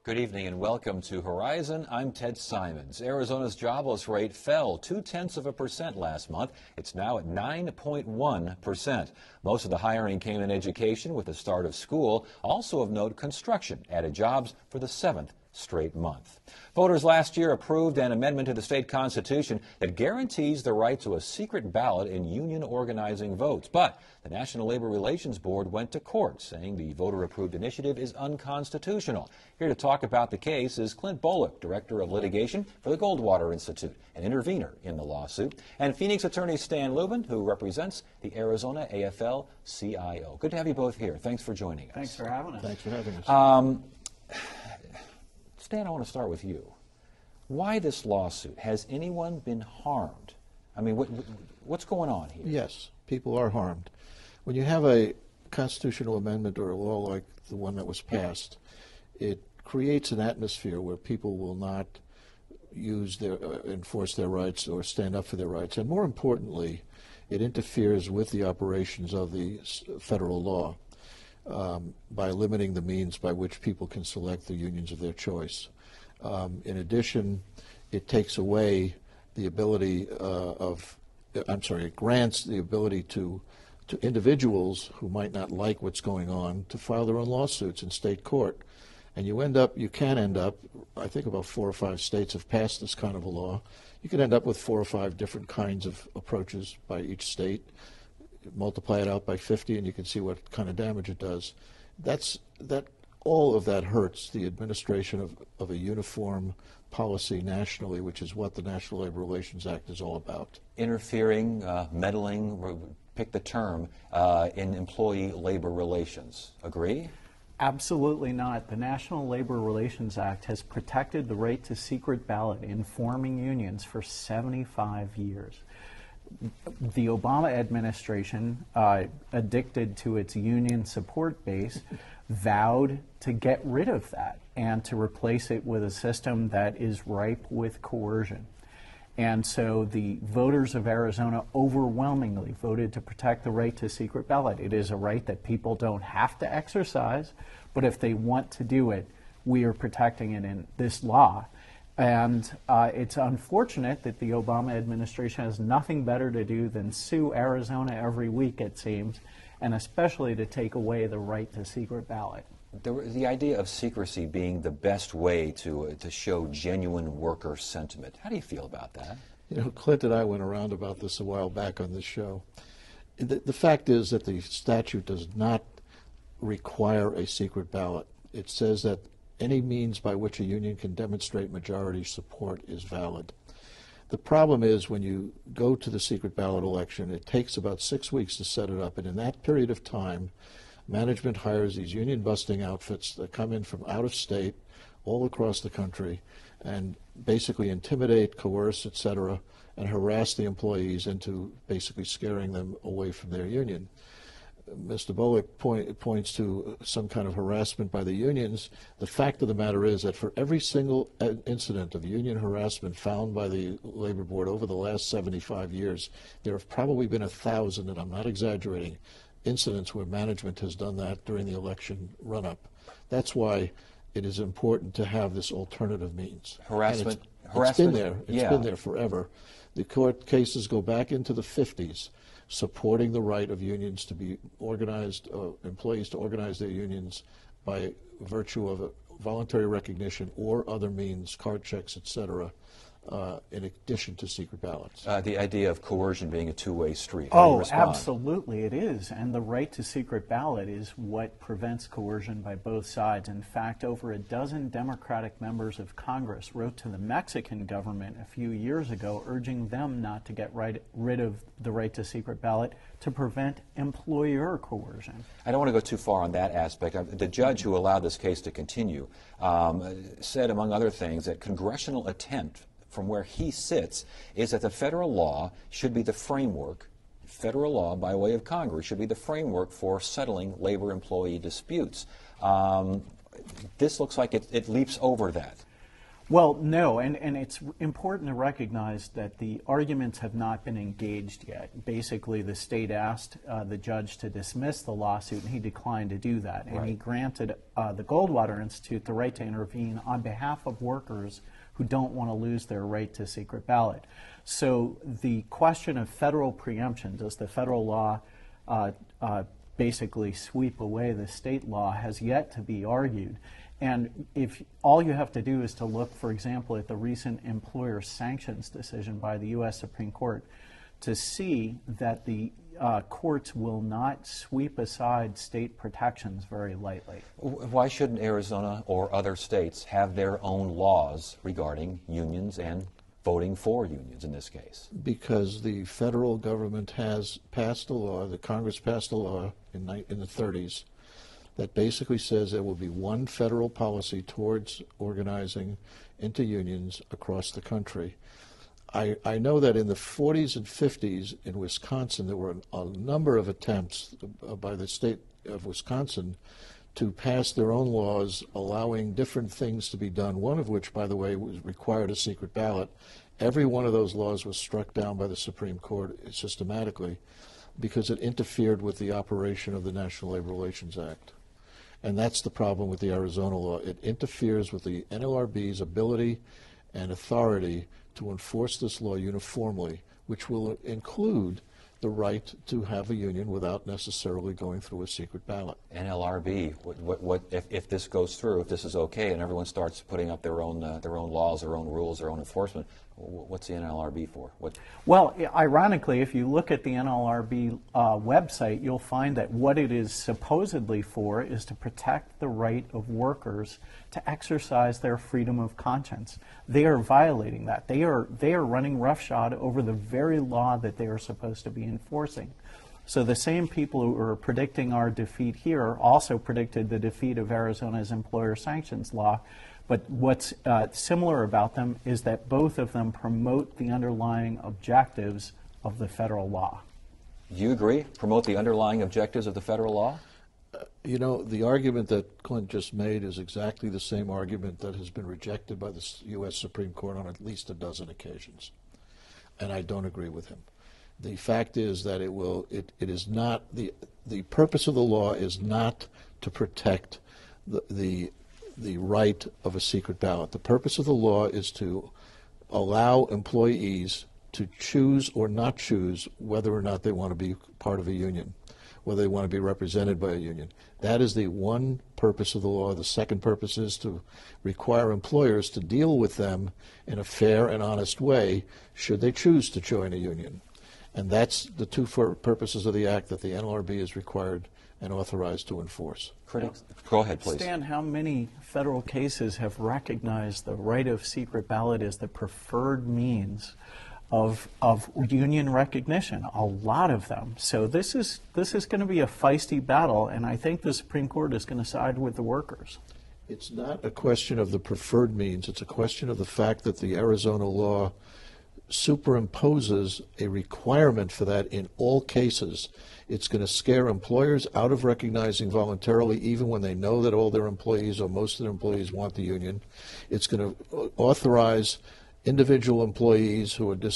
Good evening and welcome to Horizon. I'm Ted Simons. Arizona's jobless rate fell 0.2% last month. It's now at 9.1%. Most of the hiring came in education with the start of school. Also of note, construction added jobs for the 7th straight month. Voters last year approved an amendment to the state constitution that guarantees the right to a secret ballot in union organizing votes. But the National Labor Relations Board went to court, saying the voter-approved initiative is unconstitutional. Here to talk about the case is Clint Bolick, Director of Litigation for the Goldwater Institute, an intervener in the lawsuit, and Phoenix attorney Stan Lubin, who represents the Arizona AFL-CIO. Good to have you both here. Thanks for joining us. Thanks for having us. Thanks for having us. Stan, I want to start with you. Why this lawsuit? Has anyone been harmed? I mean, what's going on here? Yes, people are harmed. When you have a constitutional amendment or a law like the one that was passed, it creates an atmosphere where people will not enforce their rights or stand up for their rights. And more importantly, it interferes with the operations of the federal law. By limiting the means by which people can select the unions of their choice. In addition, it takes away the ability it grants the ability to individuals who might not like what's going on to file their own lawsuits in state court. And you can end up, I think about 4 or 5 states have passed this kind of a law. You can end up with 4 or 5 different kinds of approaches by each state. Multiply it out by 50 and you can see what kind of damage it does. All of that hurts the administration of a uniform policy nationally, which is what the National Labor Relations Act is all about. Interfering, meddling, pick the term, in employee labor relations. Agree? Absolutely not. The National Labor Relations Act has protected the right to secret ballot in forming unions for 75 years. The Obama administration, addicted to its union support base, vowed to get rid of that and to replace it with a system that is ripe with coercion. And so the voters of Arizona overwhelmingly voted to protect the right to secret ballot. It is a right that people don't have to exercise, but if they want to do it, we are protecting it in this law. And it's unfortunate that the Obama administration has nothing better to do than sue Arizona every week, it seems, and especially to take away the right to secret ballot. The idea of secrecy being the best way to show genuine worker sentiment. How do you feel about that? You know, Clint and I went around about this a while back on this show. The fact is that the statute does not require a secret ballot. It says that any means by which a union can demonstrate majority support is valid. The problem is when you go to the secret ballot election, it takes about 6 weeks to set it up, and in that period of time, management hires these union-busting outfits that come in from out of state, all across the country, and basically intimidate, coerce, etc., and harass the employees into basically scaring them away from their union. Mr. Bolick points to some kind of harassment by the unions. The fact of the matter is that for every single incident of union harassment found by the Labor Board over the last 75 years, there have probably been 1,000, and I'm not exaggerating, incidents where management has done that during the election run-up. That's why it is important to have this alternative means. Harassment. It's been there. It's been there forever. The court cases go back into the 50s. Supporting the right of unions to be organized, employees to organize their unions by virtue of a voluntary recognition or other means, card checks, etc., in addition to secret ballots. The idea of coercion being a two-way street. Oh, absolutely it is. And the right to secret ballot is what prevents coercion by both sides. In fact, over a dozen Democratic members of Congress wrote to the Mexican government a few years ago urging them not to get rid of the right to secret ballot to prevent employer coercion. I don't want to go too far on that aspect. The judge who allowed this case to continue said, among other things, that congressional attempt from where he sits is that the federal law should be the framework, federal law by way of Congress should be the framework for settling labor employee disputes. This looks like it leaps over that. Well, no, and it's important to recognize that the arguments have not been engaged yet. Basically, the state asked the judge to dismiss the lawsuit, and he declined to do that. And he granted the Goldwater Institute the right to intervene on behalf of workers who don't want to lose their right to secret ballot. So the question of federal preemption, does the federal law basically sweep away the state law, has yet to be argued. And if all you have to do is to look, for example, at the recent employer sanctions decision by the U.S. Supreme Court to see that the courts will not sweep aside state protections very lightly. Why shouldn't Arizona or other states have their own laws regarding unions and voting for unions in this case? Because the federal government has passed a law, the Congress passed a law in the 30s, that basically says there will be one federal policy towards organizing into unions across the country. I know that in the 40s and 50s in Wisconsin, there were a number of attempts by the state of Wisconsin to pass their own laws allowing different things to be done, one of which, by the way, required a secret ballot. Every one of those laws was struck down by the Supreme Court systematically because it interfered with the operation of the National Labor Relations Act. And that's the problem with the Arizona law. It interferes with the NLRB's ability and authority to enforce this law uniformly, which will include the right to have a union without necessarily going through a secret ballot. NLRB, if this goes through, if this is okay, and everyone starts putting up their own laws, their own rules, their own enforcement, what's the NLRB for? Well, ironically, if you look at the NLRB website, you'll find that what it is supposedly for is to protect the right of workers to exercise their freedom of conscience. They are violating that. They are running roughshod over the very law that they are supposed to be enforcing. So the same people who are predicting our defeat here also predicted the defeat of Arizona's employer sanctions law. But what's similar about them is that both of them promote the underlying objectives of the federal law. Do you agree? Promote the underlying objectives of the federal law? You know, the argument that Clint just made is exactly the same argument that has been rejected by the U.S. Supreme Court on at least a dozen occasions. And I don't agree with him. The fact is that it is not, the purpose of the law is not to protect the right of a secret ballot. The purpose of the law is to allow employees to choose or not choose whether or not they want to be part of a union, whether they want to be represented by a union. That is the one purpose of the law. The second purpose is to require employers to deal with them in a fair and honest way should they choose to join a union. And that's the two purposes of the Act that the NLRB is required and authorized to enforce. Critics, go ahead, please. Stan, how many federal cases have recognized the right of secret ballot as the preferred means of union recognition? A lot of them. So this is going to be a feisty battle, and I think the Supreme Court is going to side with the workers. It's not a question of the preferred means. It's a question of the fact that the Arizona law superimposes a requirement for that in all cases. It's going to scare employers out of recognizing voluntarily, even when they know that all their employees or most of their employees want the union. It's going to authorize individual employees who are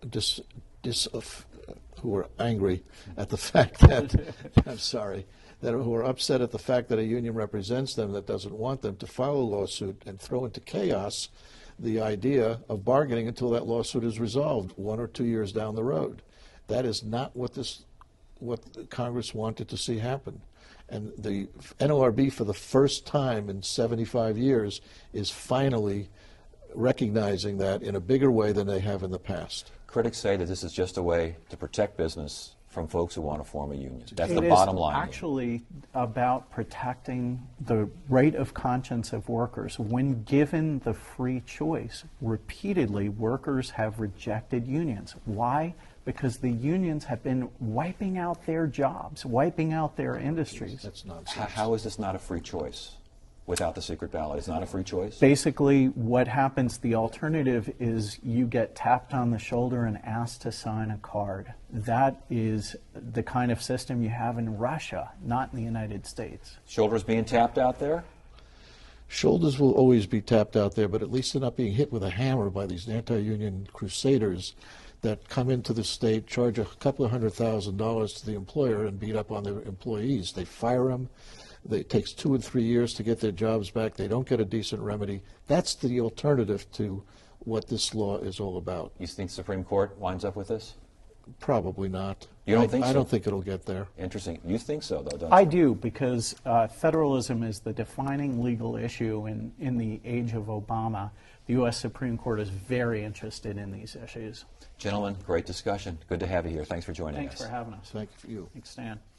who are angry at the fact that who are upset at the fact that a union represents them that doesn't want them to file a lawsuit and throw into chaos the idea of bargaining until that lawsuit is resolved 1 or 2 years down the road. That is not what Congress wanted to see happen. And the NLRB, for the first time in 75 years, is finally recognizing that in a bigger way than they have in the past. Critics say that this is just a way to protect business from folks who want to form a union. That's the bottom line. It is actually about protecting the right of conscience of workers. When given the free choice, repeatedly workers have rejected unions. Why? Because the unions have been wiping out their jobs, wiping out their industries. That's nonsense. How is this not a free choice? Without the secret ballot, it's not a free choice? Basically, what happens, the alternative is you get tapped on the shoulder and asked to sign a card. That is the kind of system you have in Russia, not in the United States. Shoulders being tapped out there? Shoulders will always be tapped out there, but at least they're not being hit with a hammer by these anti-union crusaders that come into the state, charge a couple of $100,000 to the employer, and beat up on their employees. They fire them. It takes 2 and 3 years to get their jobs back. They don't get a decent remedy. That's the alternative to what this law is all about. You think Supreme Court winds up with this? Probably not. You don't think so? I don't think it'll get there. Interesting. You think so, though, don't you? I do, because federalism is the defining legal issue in the age of Obama. The U.S. Supreme Court is very interested in these issues. Gentlemen, great discussion. Good to have you here. Thanks for joining us. Thanks for having us. Thank you. Thanks, Stan.